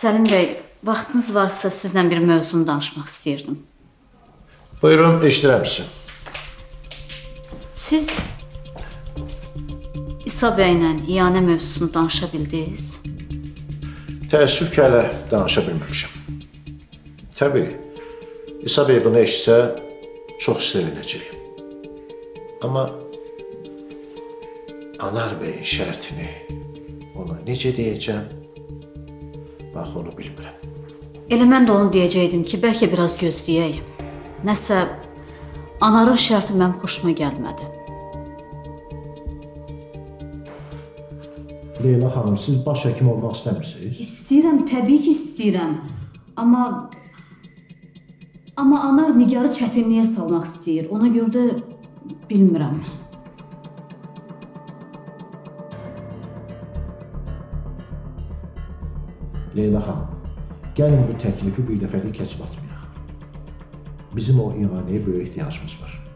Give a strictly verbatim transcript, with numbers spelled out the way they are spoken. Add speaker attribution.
Speaker 1: Səlim bəy, vaxtınız varsa sizlə bir mövzunu danışmaq istəyirdim.
Speaker 2: Buyurun, eşidirəm sizi.
Speaker 1: Siz İsa bəylə iyanə mövzusunu danışa bildiniz?
Speaker 2: Təəssüf ki, hələ danışa bilməmişəm. Təbii, İsa bəy bunu eşitsə, çox sevinəcək. Amma Anar bəyin şərtini ona necə deyəcəm, bax onu bilmirəm.
Speaker 1: Elə mən də onu deyəcəkdim ki, bəlkə biraz gözləyək. Nəsə, Anarın şərti mənim xoşuma gəlmədi.
Speaker 2: Leyla xanım, siz baş həkim olmaq istəmirsiniz?
Speaker 1: İstəyirəm, təbii ki istəyirəm. Amma... Amma Anar Nigarı çətinliyə salmaq istəyir. Ona görə də bilmirəm.
Speaker 2: Leyla xanım, gəlin bu təklifi bir dəfəlik keçib atmayaq. Bizim o iğanəyə böyük ehtiyacımız var.